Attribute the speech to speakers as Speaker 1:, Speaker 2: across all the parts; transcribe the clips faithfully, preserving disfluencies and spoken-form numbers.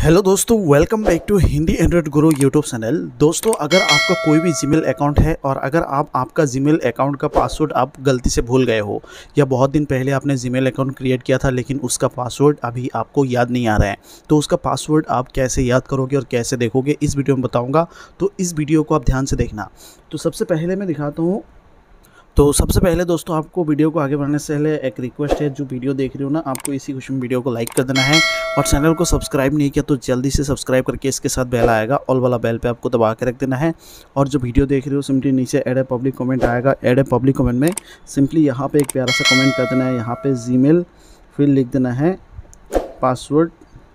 Speaker 1: Hello दोस्तों, welcome back to Hindi Android Guru YouTube channel. दोस्तों, अगर आपका कोई भी जीमेल अकाउंट है और अगर आप आपका जीमेल अकाउंट का पासवर्ड आप गलती से भूल गए हो या बहुत दिन पहले आपने जीमेल अकाउंट क्रिएट किया था लेकिन उसका पासवर्ड अभी आपको याद नहीं आ रहा है, तो उसका पासवर्ड आप कैसे याद करोगे और कैसे देखोगे इस वीडियो में बताऊँगा। तो इस वीडियो को आप ध्यान से देखना। तो सबसे पहले मैं दिखाता हूँ तो सबसे पहले दोस्तों, आपको वीडियो को आगे बढ़ने से पहले एक रिक्वेस्ट है, जो वीडियो देख रहे हो ना, आपको इसी खुशी में वीडियो को लाइक कर देना है और चैनल को सब्सक्राइब नहीं किया तो जल्दी से सब्सक्राइब करके इसके साथ बेल आएगा, ऑल वाला बेल पे आपको दबा के रख देना है। और जो वीडियो देख रहे हो सिंपली नीचे ऐड ए पब्लिक कमेंट आएगा, ऐड ए पब्लिक कमेंट में सिंपली यहाँ पे एक प्यारा सा कमेंट कर देना है, यहाँ पे जीमेल, फिर लिख देना है पासवर्ड,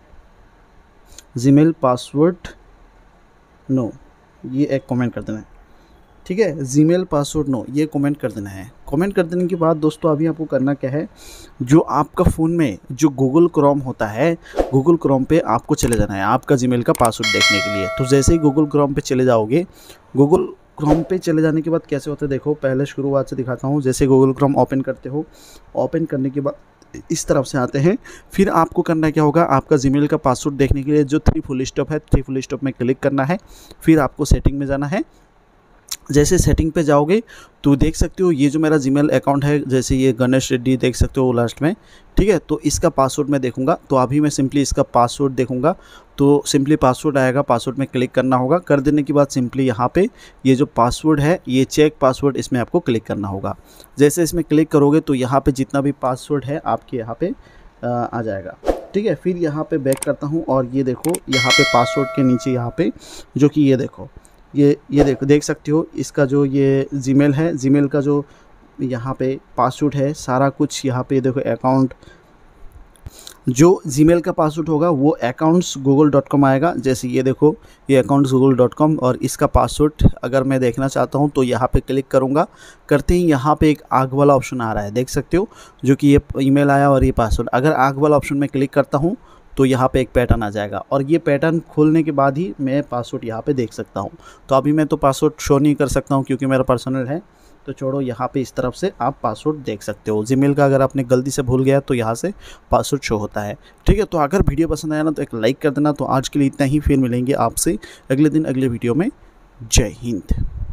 Speaker 1: जीमेल पासवर्ड नो, ये एक कमेंट कर देना है। ठीक है, जीमेल पासवर्ड नो, ये कमेंट कर देना है। कमेंट कर देने के बाद दोस्तों, अभी आपको करना क्या है, जो आपका फ़ोन में जो गूगल क्रोम होता है, गूगल क्रोम पे आपको चले जाना है आपका जीमेल का पासवर्ड देखने के लिए। तो जैसे ही गूगल क्रोम पे चले जाओगे, गूगल क्रोम पे चले जाने के बाद कैसे होता है देखो, पहले शुरुआत से दिखाता हूँ। जैसे गूगल क्रोम ओपन करते हो, ओपन करने के बाद इस तरफ से आते हैं, फिर आपको करना क्या होगा, आपका जीमेल का पासवर्ड देखने के लिए जो थ्री फुल स्टॉप है, थ्री फुल स्टॉप में क्लिक करना है। फिर आपको सेटिंग में जाना है। जैसे सेटिंग पे जाओगे तो देख सकते हो ये जो मेरा जीमेल अकाउंट है, जैसे ये गणेश रेड्डी देख सकते हो लास्ट में। ठीक है, तो इसका पासवर्ड मैं देखूंगा, तो अभी मैं सिंपली इसका पासवर्ड देखूंगा। तो सिंपली पासवर्ड आएगा, पासवर्ड में क्लिक करना होगा। कर देने के बाद सिंपली यहाँ पे ये जो पासवर्ड है, ये चेक पासवर्ड, इसमें आपको क्लिक करना होगा। जैसे इसमें क्लिक करोगे तो यहाँ पे जितना भी पासवर्ड है आपके यहाँ पे आ जाएगा। ठीक है, फिर यहाँ पे बैक करता हूँ और ये देखो यहाँ पे पासवर्ड के नीचे यहाँ पे जो कि ये देखो, ये ये देखो, देख सकते हो इसका जो ये जीमेल है, जीमेल का जो यहाँ पे पासवर्ड है, सारा कुछ यहाँ पे देखो। अकाउंट जो जीमेल का पासवर्ड होगा वो अकाउंट्स गूगल डॉट कॉम आएगा। जैसे ये देखो, ये अकाउंट्स गूगल डॉट कॉम, और इसका पासवर्ड अगर मैं देखना चाहता हूँ तो यहाँ पे क्लिक करूँगा। करते ही यहाँ पे एक आग वाला ऑप्शन आ रहा है, देख सकते हो, जो कि ये ईमेल आया और ये पासवर्ड। अगर आग वाला ऑप्शन में क्लिक करता हूँ तो यहाँ पे एक पैटर्न आ जाएगा और ये पैटर्न खोलने के बाद ही मैं पासवर्ड यहाँ पे देख सकता हूँ। तो अभी मैं तो पासवर्ड शो नहीं कर सकता हूँ क्योंकि मेरा पर्सनल है, तो छोड़ो। यहाँ पे इस तरफ से आप पासवर्ड देख सकते हो जीमेल का। अगर आपने गलती से भूल गया तो यहाँ से पासवर्ड शो होता है। ठीक है, तो अगर वीडियो पसंद आया ना तो एक लाइक कर देना। तो आज के लिए इतना ही, फिर मिलेंगे आपसे अगले दिन अगले वीडियो में। जय हिंद।